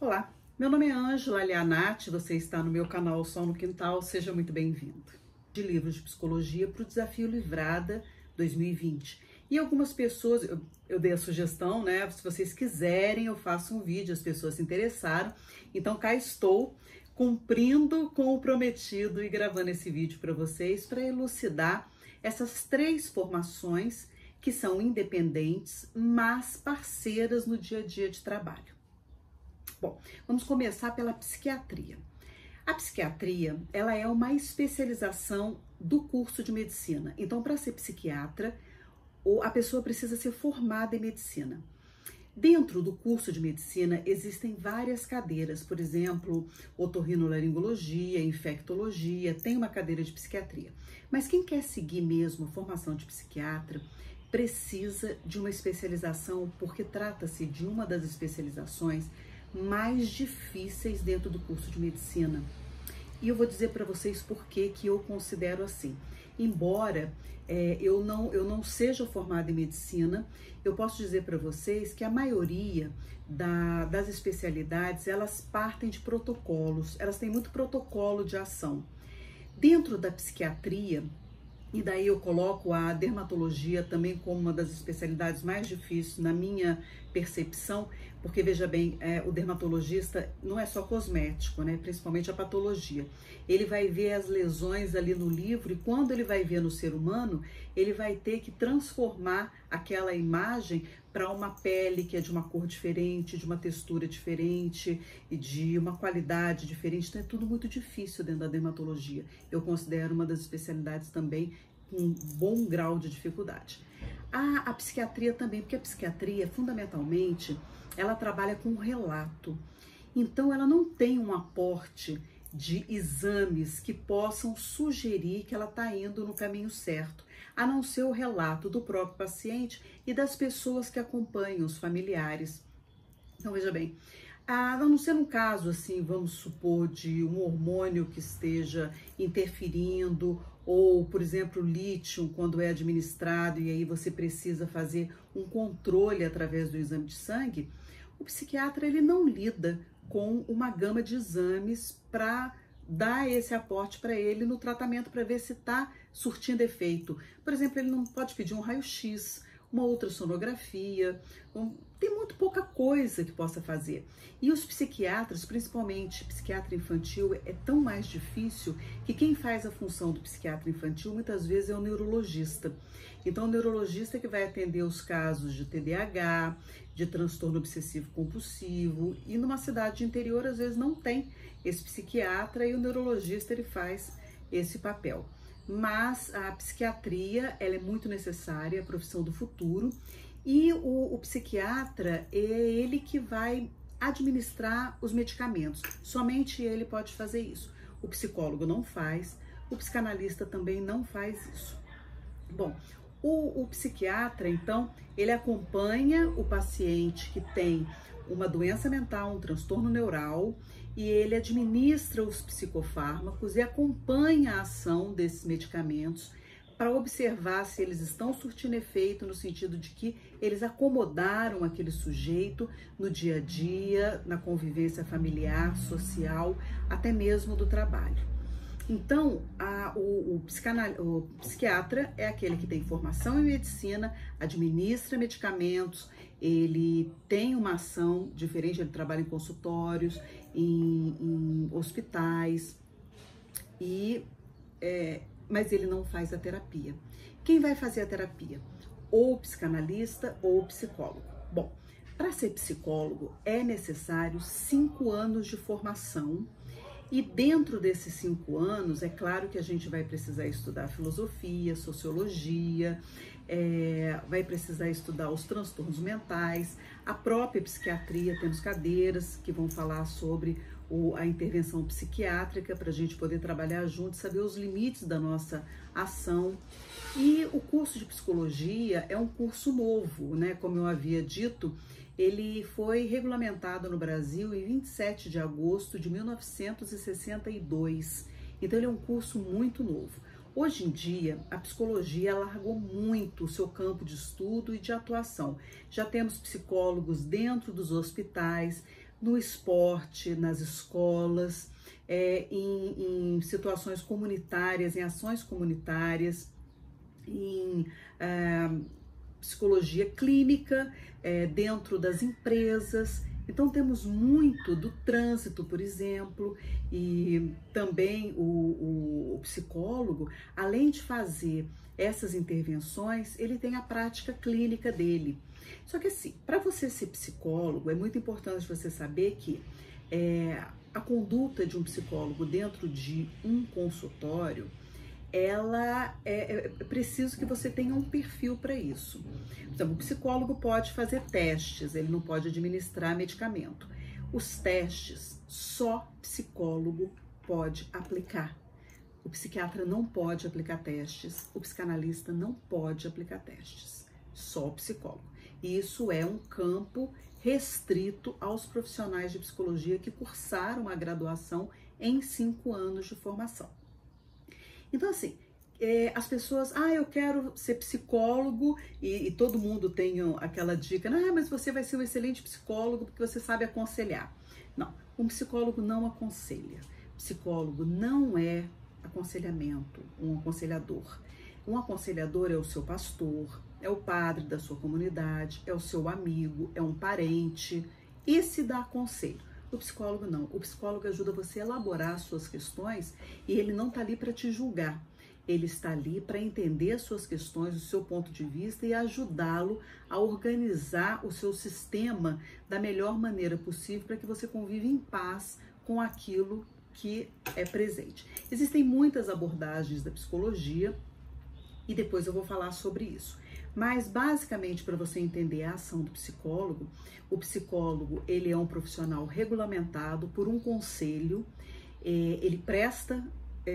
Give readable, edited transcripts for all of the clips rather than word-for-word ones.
Olá, meu nome é Ângela Alianati, você está no meu canal Sol no Quintal, seja muito bem-vindo. De livros de psicologia para o Desafio Livrada 2020. E algumas pessoas, eu dei a sugestão, né? Se vocês quiserem, eu faço um vídeo, as pessoas se interessaram. Então cá estou, cumprindo com o prometido e gravando esse vídeo para vocês, para elucidar essas três formações que são independentes, mas parceiras no dia a dia de trabalho. Bom, vamos começar pela psiquiatria. A psiquiatria, ela é uma especialização do curso de medicina. Então, para ser psiquiatra, a pessoa precisa ser formada em medicina. Dentro do curso de medicina, existem várias cadeiras, por exemplo, otorrinolaringologia, infectologia, tem uma cadeira de psiquiatria. Mas quem quer seguir mesmo a formação de psiquiatra, precisa de uma especialização, porque trata-se de uma das especializações mais difíceis dentro do curso de medicina. E eu vou dizer para vocês por que eu considero assim. Embora eu não seja formada em medicina, eu posso dizer para vocês que a maioria das especialidades, elas partem de protocolos, elas têm muito protocolo de ação. Dentro da psiquiatria, e daí eu coloco a dermatologia também como uma das especialidades mais difíceis na minha percepção, porque veja bem, o dermatologista não é só cosmético, né? Principalmente a patologia. Ele vai ver as lesões ali no livro e quando ele vai ver no ser humano, ele vai ter que transformar aquela imagem para uma pele que é de uma cor diferente, de uma textura diferente e de uma qualidade diferente. Então é tudo muito difícil dentro da dermatologia. Eu considero uma das especialidades também com um bom grau de dificuldade. A psiquiatria também, porque a psiquiatria, fundamentalmente, ela trabalha com relato. Então ela não tem um aporte de exames que possam sugerir que ela está indo no caminho certo, a não ser o relato do próprio paciente e das pessoas que acompanham, os familiares. Então, veja bem, a não ser um caso assim, vamos supor, de um hormônio que esteja interferindo, ou, por exemplo, lítio, quando é administrado e aí você precisa fazer um controle através do exame de sangue, o psiquiatra ele não lida com uma gama de exames para dar esse aporte para ele no tratamento para ver se está surtindo efeito. Por exemplo, ele não pode pedir um raio-x, uma ultrassonografia, tem muito pouca coisa que possa fazer. E os psiquiatras, principalmente psiquiatra infantil, é tão mais difícil que quem faz a função do psiquiatra infantil muitas vezes é o neurologista. Então, o neurologista que vai atender os casos de TDAH, de transtorno obsessivo compulsivo, e numa cidade interior às vezes não tem esse psiquiatra e o neurologista ele faz esse papel. Mas a psiquiatria, ela é muito necessária, é a profissão do futuro, e o psiquiatra é ele que vai administrar os medicamentos, somente ele pode fazer isso. O psicólogo não faz, o psicanalista também não faz isso. Bom, o psiquiatra, então, ele acompanha o paciente que tem uma doença mental, um transtorno neural, e ele administra os psicofármacos e acompanha a ação desses medicamentos para observar se eles estão surtindo efeito no sentido de que eles acomodaram aquele sujeito no dia a dia, na convivência familiar, social, até mesmo do trabalho. Então, o psiquiatra é aquele que tem formação em medicina, administra medicamentos, ele tem uma ação diferente, ele trabalha em consultórios, em hospitais, mas ele não faz a terapia. Quem vai fazer a terapia? Ou o psicanalista ou o psicólogo. Bom, para ser psicólogo é necessário 5 anos de formação. E dentro desses 5 anos, é claro que a gente vai precisar estudar filosofia, sociologia, vai precisar estudar os transtornos mentais, a própria psiquiatria, temos cadeiras que vão falar sobre a intervenção psiquiátrica para a gente poder trabalhar junto, saber os limites da nossa ação. E o curso de psicologia é um curso novo, né? Como eu havia dito, ele foi regulamentado no Brasil em 27 de agosto de 1962. Então ele é um curso muito novo. Hoje em dia, a psicologia alargou muito o seu campo de estudo e de atuação. Já temos psicólogos dentro dos hospitais, no esporte, nas escolas, em situações comunitárias, em ações comunitárias, em psicologia clínica, dentro das empresas. Então temos muito do trânsito, por exemplo, e também o psicólogo, além de fazer essas intervenções, ele tem a prática clínica dele. Só que assim, para você ser psicólogo, é muito importante você saber que a conduta de um psicólogo dentro de um consultório, ela é preciso que você tenha um perfil para isso. Então, o psicólogo pode fazer testes, ele não pode administrar medicamento. Os testes, só psicólogo pode aplicar. O psiquiatra não pode aplicar testes, o psicanalista não pode aplicar testes, só o psicólogo. E isso é um campo restrito aos profissionais de psicologia que cursaram a graduação em 5 anos de formação. Então, assim, as pessoas, eu quero ser psicólogo, e todo mundo tem aquela dica, mas você vai ser um excelente psicólogo porque você sabe aconselhar. Não, um psicólogo não aconselha. Psicólogo não é aconselhamento, um aconselhador. Um aconselhador é o seu pastor, é o padre da sua comunidade, é o seu amigo, é um parente. Esse dá conselho. O psicólogo não. O psicólogo ajuda você a elaborar as suas questões e ele não está ali para te julgar. Ele está ali para entender as suas questões, o seu ponto de vista e ajudá-lo a organizar o seu sistema da melhor maneira possível para que você conviva em paz com aquilo que é presente. Existem muitas abordagens da psicologia e depois eu vou falar sobre isso. Mas basicamente, para você entender a ação do psicólogo, o psicólogo ele é um profissional regulamentado por um conselho, ele presta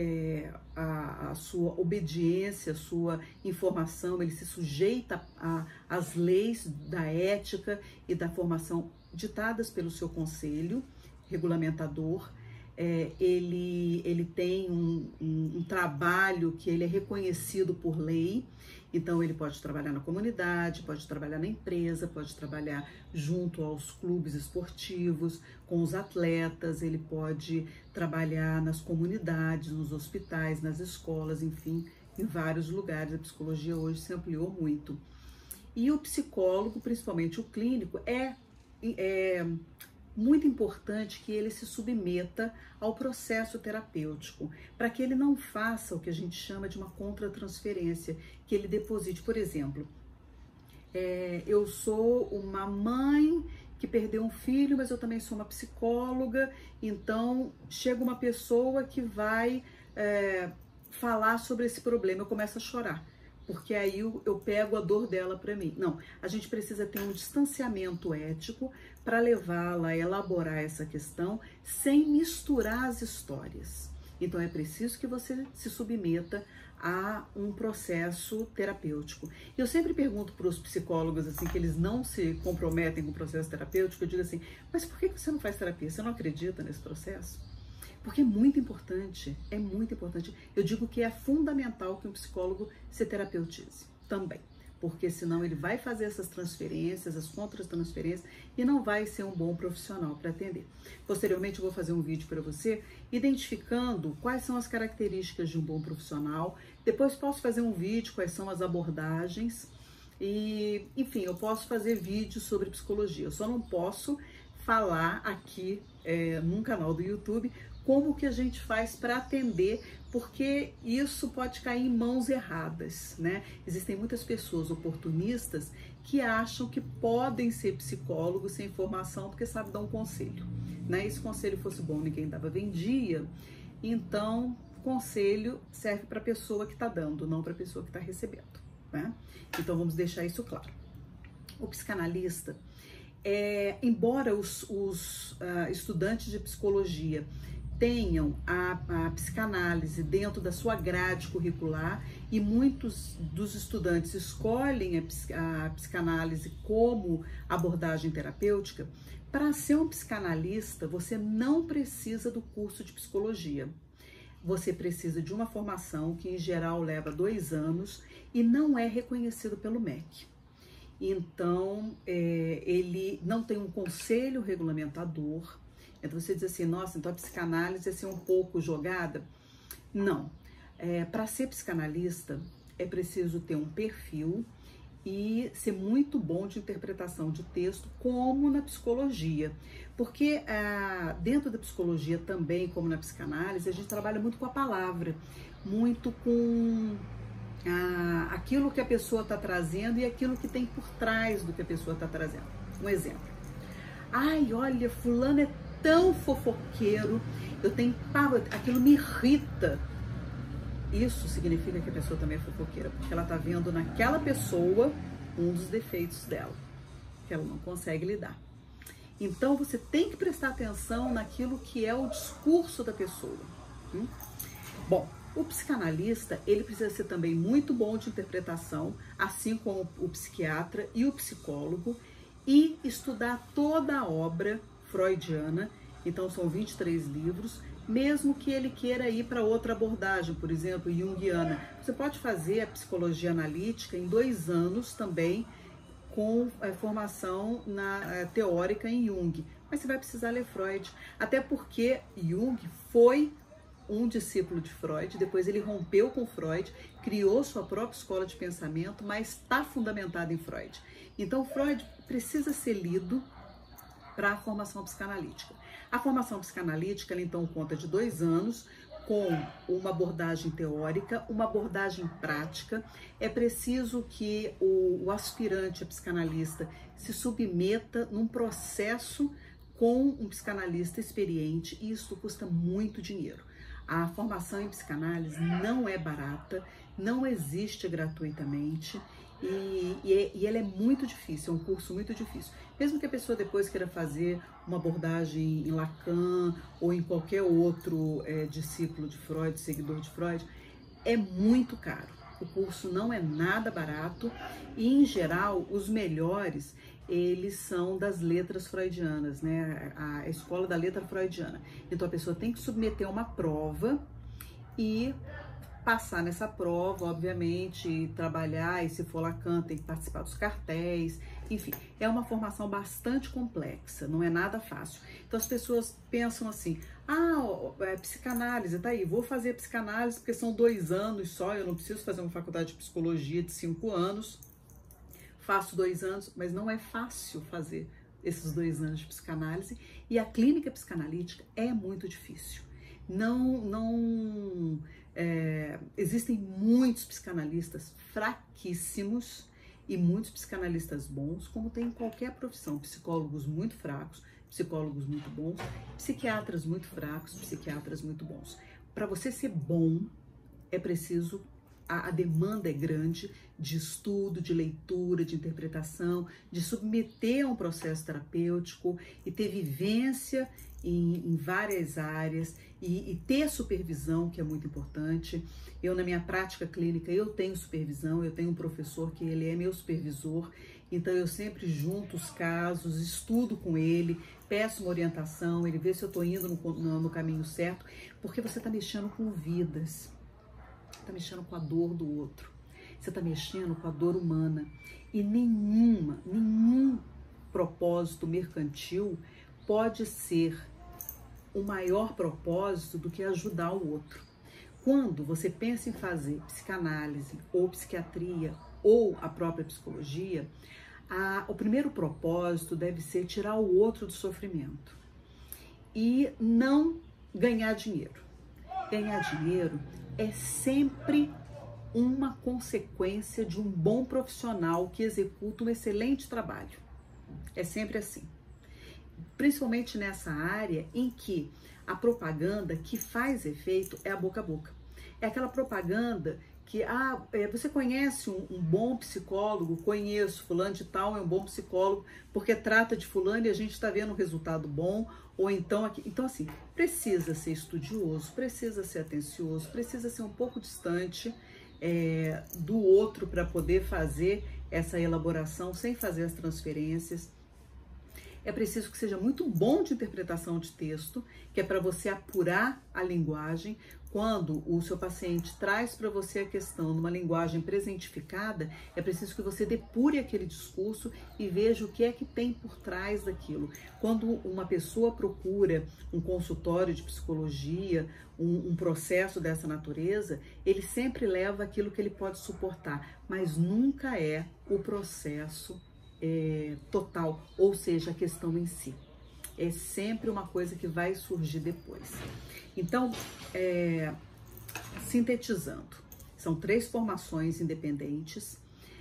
a sua obediência, a sua informação, ele se sujeita às leis da ética e da formação ditadas pelo seu conselho regulamentador. Ele tem um trabalho que ele é reconhecido por lei, então ele pode trabalhar na comunidade, pode trabalhar na empresa, pode trabalhar junto aos clubes esportivos, com os atletas, ele pode trabalhar nas comunidades, nos hospitais, nas escolas, enfim, em vários lugares. A psicologia hoje se ampliou muito. E o psicólogo, principalmente o clínico, é muito importante que ele se submeta ao processo terapêutico, para que ele não faça o que a gente chama de uma contratransferência, que ele deposite, por exemplo, eu sou uma mãe que perdeu um filho, mas eu também sou uma psicóloga, então chega uma pessoa que vai falar sobre esse problema, eu começo a chorar, porque aí eu pego a dor dela para mim. Não, a gente precisa ter um distanciamento ético para levá-la a elaborar essa questão sem misturar as histórias. Então é preciso que você se submeta a um processo terapêutico. Eu sempre pergunto para os psicólogos assim que eles não se comprometem com o processo terapêutico, eu digo assim, mas por que você não faz terapia? Você não acredita nesse processo? Porque é muito importante, é muito importante. Eu digo que é fundamental que um psicólogo se terapeutize também, porque senão ele vai fazer essas transferências, as contratransferências, e não vai ser um bom profissional para atender. Posteriormente eu vou fazer um vídeo para você identificando quais são as características de um bom profissional. Depois posso fazer um vídeo quais são as abordagens e, enfim, eu posso fazer vídeos sobre psicologia. Eu só não posso falar aqui num canal do YouTube como que a gente faz para atender, porque isso pode cair em mãos erradas, né? Existem muitas pessoas oportunistas que acham que podem ser psicólogos sem formação porque sabem dar um conselho, né? E se o conselho fosse bom, ninguém dava, vendia. Então, conselho serve para a pessoa que está dando, não para a pessoa que está recebendo, né? Então, vamos deixar isso claro. O psicanalista, embora os estudantes de psicologia tenham a psicanálise dentro da sua grade curricular e muitos dos estudantes escolhem a psicanálise como abordagem terapêutica, para ser um psicanalista você não precisa do curso de psicologia. Você precisa de uma formação que em geral leva 2 anos e não é reconhecido pelo MEC. Então, ele não tem um conselho regulamentador. Então você diz assim, nossa, então a psicanálise é ser um pouco jogada? Não. Para ser psicanalista, é preciso ter um perfil e ser muito bom de interpretação de texto, como na psicologia. Porque dentro da psicologia também, como na psicanálise, a gente trabalha muito com a palavra, muito com aquilo que a pessoa está trazendo e aquilo que tem por trás do que a pessoa está trazendo. Um exemplo. Ai, olha, fulano é tão fofoqueiro, eu tenho pavor, aquilo me irrita. Isso significa que a pessoa também é fofoqueira, porque ela está vendo naquela pessoa um dos defeitos dela, que ela não consegue lidar. Então você tem que prestar atenção naquilo que é o discurso da pessoa. Bom, o psicanalista, ele precisa ser também muito bom de interpretação, assim como o psiquiatra e o psicólogo, e estudar toda a obra freudiana. Então são 23 livros, mesmo que ele queira ir para outra abordagem, por exemplo, junguiana. Você pode fazer a psicologia analítica em 2 anos também, com formação teórica em Jung, mas você vai precisar ler Freud, até porque Jung foi um discípulo de Freud, depois ele rompeu com Freud, criou sua própria escola de pensamento, mas está fundamentado em Freud. Então Freud precisa ser lido para a formação psicanalítica. A formação psicanalítica, ela então conta de 2 anos, com uma abordagem teórica, uma abordagem prática. É preciso que o aspirante a psicanalista se submeta num processo com um psicanalista experiente, e isso custa muito dinheiro. A formação em psicanálise não é barata, não existe gratuitamente, e ela é muito difícil, é um curso muito difícil. Mesmo que a pessoa depois queira fazer uma abordagem em Lacan ou em qualquer outro discípulo de Freud, seguidor de Freud, é muito caro. O curso não é nada barato e, em geral, os melhores, eles são das letras freudianas, né? A escola da letra freudiana. Então a pessoa tem que submeter uma prova e passar nessa prova, obviamente, e trabalhar, e se for Lacan, tem que participar dos cartéis, enfim, é uma formação bastante complexa, não é nada fácil. Então as pessoas pensam assim, psicanálise, tá aí, vou fazer psicanálise porque são 2 anos só, eu não preciso fazer uma faculdade de psicologia de 5 anos, faço 2 anos, mas não é fácil fazer esses 2 anos de psicanálise, e a clínica psicanalítica é muito difícil. Existem muitos psicanalistas fraquíssimos e muitos psicanalistas bons, como tem em qualquer profissão, psicólogos muito fracos, psicólogos muito bons, psiquiatras muito fracos, psiquiatras muito bons. Para você ser bom, é preciso, a demanda é grande de estudo, de leitura, de interpretação, de submeter a um processo terapêutico e ter vivência em várias áreas e ter supervisão, que é muito importante. Eu, na minha prática clínica, eu tenho supervisão, eu tenho um professor que ele é meu supervisor, então eu sempre junto os casos, estudo com ele, peço uma orientação, ele vê se eu estou indo no caminho certo, porque você está mexendo com vidas, está mexendo com a dor do outro, você está mexendo com a dor humana, e nenhum propósito mercantil pode ser o maior propósito do que ajudar o outro. Quando você pensa em fazer psicanálise ou psiquiatria ou a própria psicologia, o primeiro propósito deve ser tirar o outro do sofrimento e não ganhar dinheiro. Ganhar dinheiro é sempre uma consequência de um bom profissional que executa um excelente trabalho. É sempre assim. Principalmente nessa área em que a propaganda que faz efeito é a boca a boca. É aquela propaganda que, você conhece um bom psicólogo? Conheço, fulano de tal é um bom psicólogo, porque trata de fulano e a gente está vendo um resultado bom, ou então aqui. Então, assim, precisa ser estudioso, precisa ser atencioso, precisa ser um pouco distante do outro para poder fazer essa elaboração sem fazer as transferências. É preciso que seja muito bom de interpretação de texto, que é para você apurar a linguagem. Quando o seu paciente traz para você a questão numa linguagem presentificada, é preciso que você depure aquele discurso e veja o que é que tem por trás daquilo. Quando uma pessoa procura um consultório de psicologia, um processo dessa natureza, ele sempre leva aquilo que ele pode suportar, mas nunca é o processo total, ou seja, a questão em si. É sempre uma coisa que vai surgir depois. Então, sintetizando, são 3 formações independentes,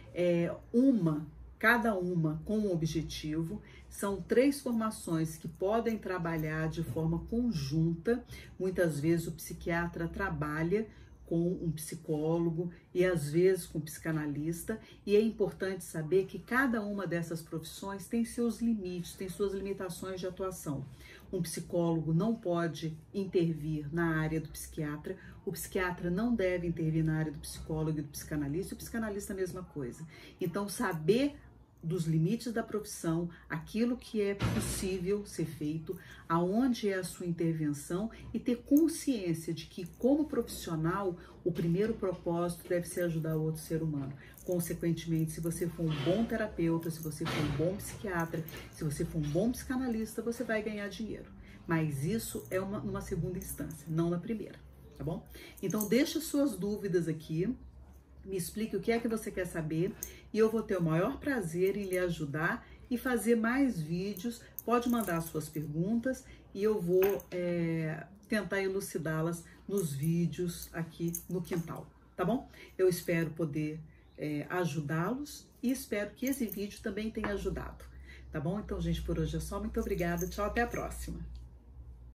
cada uma com um objetivo. São 3 formações que podem trabalhar de forma conjunta. Muitas vezes o psiquiatra trabalha com um psicólogo e às vezes com um psicanalista, e é importante saber que cada uma dessas profissões tem seus limites, tem suas limitações de atuação. Um psicólogo não pode intervir na área do psiquiatra, o psiquiatra não deve intervir na área do psicólogo e do psicanalista, e o psicanalista a mesma coisa. Então, saber dos limites da profissão, aquilo que é possível ser feito, aonde é a sua intervenção, e ter consciência de que, como profissional, o primeiro propósito deve ser ajudar o outro ser humano. Consequentemente, se você for um bom terapeuta, se você for um bom psiquiatra, se você for um bom psicanalista, você vai ganhar dinheiro. Mas isso é numa segunda instância, não na primeira, tá bom? Então, deixa suas dúvidas aqui. Me explique o que é que você quer saber e eu vou ter o maior prazer em lhe ajudar e fazer mais vídeos. Pode mandar suas perguntas e eu vou tentar elucidá-las nos vídeos aqui no quintal, tá bom? Eu espero poder ajudá-los e espero que esse vídeo também tenha ajudado, tá bom? Então, gente, por hoje é só. Muito obrigada. Tchau, até a próxima.